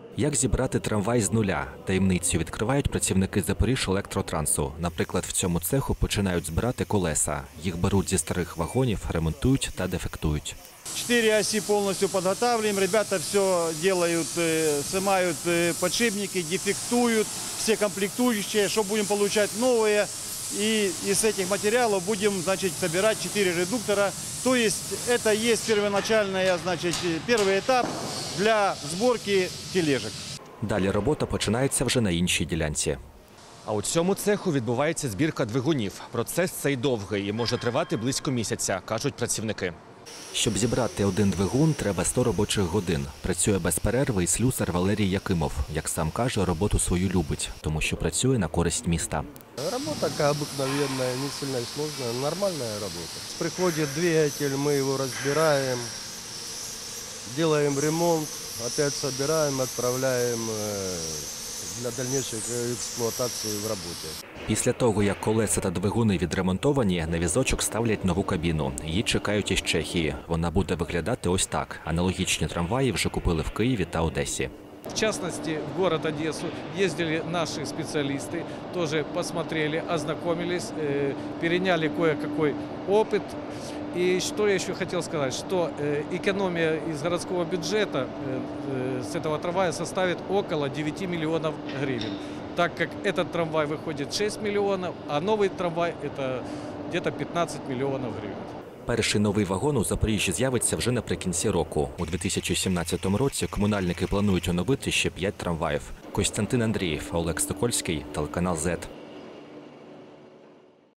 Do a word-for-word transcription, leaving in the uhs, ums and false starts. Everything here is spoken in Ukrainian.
Як зібрати трамвай з нуля? Таємницю відкривають працівники Запоріжжя-Електротрансу. Наприклад, в цьому цеху починають збирати колеса. Їх беруть зі старих вагонів, ремонтують та дефектують. Четыре оси полностью подготавливаем. Ребята все делают, снимают подшипники, дефектуют все комплектующие, что будем получать новые. И из этих материалов будем, значит, собирать четыре редуктора. То есть это есть первоначальная, значит, первый этап для сборки тележек. Далі робота починається вже на іншій ділянці. А у цьому цеху відбувається збірка двигунів. Процес цей довгий і може тривати близько місяця, кажуть працівники. Щоб зібрати один двигун, треба сто робочих годин. Працює без перерви і слюсар Валерій Якимов. Як сам каже, роботу свою любить, тому що працює на користь міста. Работа как обыкновенная, не сильно сложная, нормальная работа. Приходит двигатель, мы его разбираем, делаем ремонт, опять собираем, отправляем для дальнейшей експлуатації в роботі. Після того, як колеса та двигуни відремонтовані, на візочок ставлять нову кабіну. Її чекають із Чехії. Вона буде виглядати ось так. Аналогічні трамваї вже купили в Києві та Одесі. В частности, в город Одессу ездили наши специалисты, тоже посмотрели, ознакомились, переняли кое-какой опыт. И что я еще хотел сказать, что экономия из городского бюджета с этого трамвая составит около девяти миллионов гривен, так как этот трамвай выходит шесть миллионов, а новый трамвай это где-то пятнадцать миллионов гривен. Перший новий вагон у Запоріжжі з'явиться вже наприкінці року. У дві тисячі сімнадцятому році комунальники планують оновити ще п'ять трамваїв. Костянтин Андрієв, Олег Стокольський, телеканал зет.